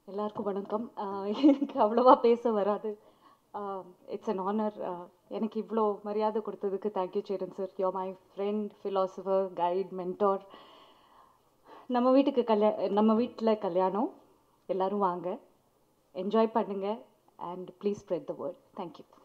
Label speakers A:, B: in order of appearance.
A: எல்லாருக்கும் வணக்கம். எனக்கு அவ்வளவா பேச வராது. It's an honour. எனக்கு இவ்வளோ மரியாதை கொடுத்ததுக்கு thank you Cheran sir. You my friend, philosopher, guide, mentor. நம்ம வீட்டில் கல்யாணம். எல்லோரும் வாங்க, என்ஜாய் பண்ணுங்கள், and please spread the word. Thank you.